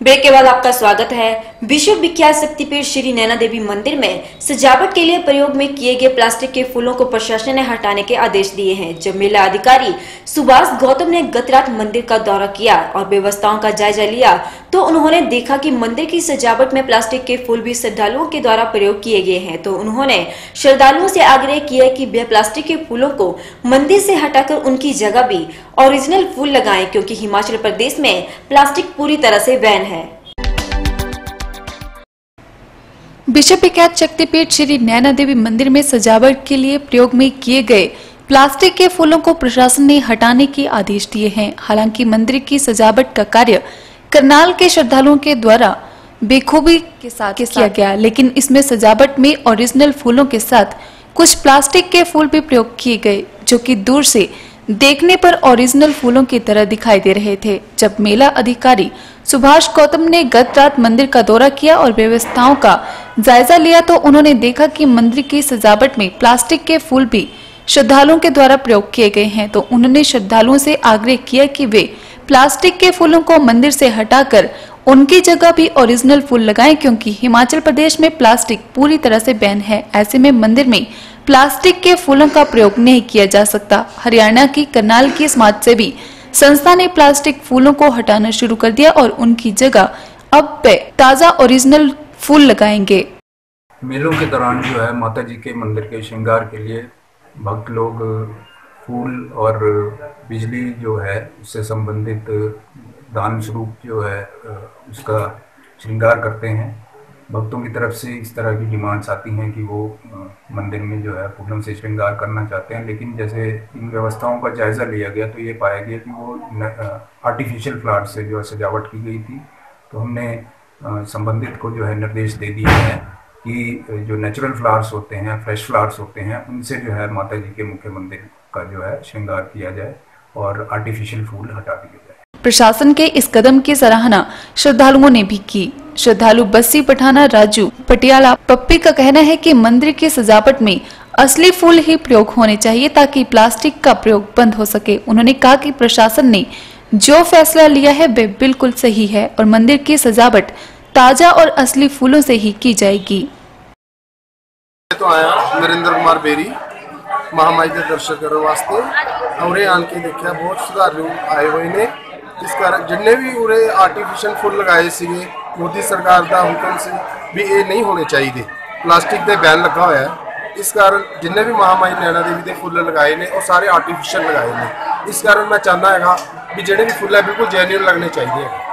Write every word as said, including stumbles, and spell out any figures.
Break के बाद आपका स्वागत है। विश्व विख्यात शक्तिपीठ श्री नैना देवी मंदिर में सजावट के लिए प्रयोग में किए गए प्लास्टिक के फूलों को प्रशासन ने हटाने के आदेश दिए हैं। जब मेला अधिकारी सुभाष गौतम ने गत रात मंदिर का दौरा किया और व्यवस्थाओं का जायजा लिया तो उन्होंने देखा कि मंदिर की सजावट में प्लास्टिक के फूल भी श्रद्धालुओं के द्वारा प्रयोग किए गए हैं। तो उन्होंने श्रद्धालुओं से आग्रह किया कि वे प्लास्टिक के फूलों को मंदिर से हटाकर उनकी जगह भी ओरिजिनल फूल लगाएं, क्योंकि हिमाचल प्रदेश में प्लास्टिक पूरी तरह से बैन है। विश्व विख्यात शक्तिपीठ श्री नैना देवी मंदिर में सजावट के लिए प्रयोग में किए गए प्लास्टिक के फूलों को प्रशासन ने हटाने के आदेश दिए हैं। हालांकि मंदिर की सजावट का कार्य करनाल के श्रद्धालुओं के द्वारा बेखूबी के साथ किया गया, लेकिन इसमें सजावट में ओरिजिनल फूलों के साथ कुछ प्लास्टिक के फूल भी प्रयोग किए गए, जो कि दूर से देखने पर ओरिजिनल फूलों की तरह दिखाई दे रहे थे। जब मेला अधिकारी सुभाष गौतम ने गत रात मंदिर का दौरा किया और व्यवस्थाओं का जायजा लिया तो उन्होंने देखा कि मंदिर की सजावट में प्लास्टिक के फूल भी श्रद्धालुओं के द्वारा प्रयोग किए गए हैं। तो उन्होंने श्रद्धालुओं से आग्रह किया कि वे प्लास्टिक के फूलों को मंदिर से हटाकर उनकी जगह भी ओरिजिनल फूल लगाएं, क्योंकि हिमाचल प्रदेश में प्लास्टिक पूरी तरह से बैन है। ऐसे में मंदिर में प्लास्टिक के फूलों का प्रयोग नहीं किया जा सकता। हरियाणा की करनाल की समाज सेवी संस्था ने प्लास्टिक फूलों को हटाना शुरू कर दिया और उनकी जगह अब वे ताजा ओरिजिनल फूल लगाएंगे। मेलों के दौरान जो है माता जी के मंदिर के श्रृंगार के लिए भक्त लोग फूल और बिजली जो है उससे संबंधित दान स्वरूप जो है उसका श्रृंगार करते हैं। भक्तों की तरफ से इस तरह की डिमांड्स आती हैं कि वो मंदिर में जो है फूलों से श्रृंगार करना चाहते हैं, लेकिन जैसे इन व्यवस्थाओं का जायज़ा लिया गया तो ये पाया गया कि वो आर्टिफिशियल फ्लावर्स से जो है सजावट की गई थी। तो हमने संबंधित को जो है निर्देश दे दिए हैं कि जो नेचुरल फ्लावर्स होते हैं, फ्रेश फ्लावर्स होते हैं, उनसे जो है माता जी के मुख्य मंदिर का जो है श्रृंगार किया जाए और आर्टिफिशियल फूल हटा दिए जाए। प्रशासन के इस कदम की सराहना श्रद्धालुओं ने भी की। श्रद्धालु बस्सी पठाना, राजू पटियाला पप्पी का कहना है कि मंदिर की सजावट में असली फूल ही प्रयोग होने चाहिए ताकि प्लास्टिक का प्रयोग बंद हो सके। उन्होंने कहा कि प्रशासन ने जो फैसला लिया है वे बिल्कुल सही है और मंदिर की सजावट ताजा और असली फूलों से ही की जाएगी। तो आया नरेंद्र कुमार बेरी महामाई के दर्शन करने वास्ते और आन के देखा बहुत श्रद्धालु आए हुए ने। इस कारण जिन्हें भी उरे आर्टिफिशियल फुल लगाए सीगे मोदी सरकार का हुक्म से भी ये नहीं होने चाहिए, प्लास्टिक दे बैन लगा हुआ है। इस कारण जिन्हें भी महामाई नैना देवी के फुल लगाए ने और सारे आर्टिफिशियल लगाए ने। इस कारण मैं चाहना है भी जेडे भी फुल है बिल्कुल जेन्युइन लगने चाहिए।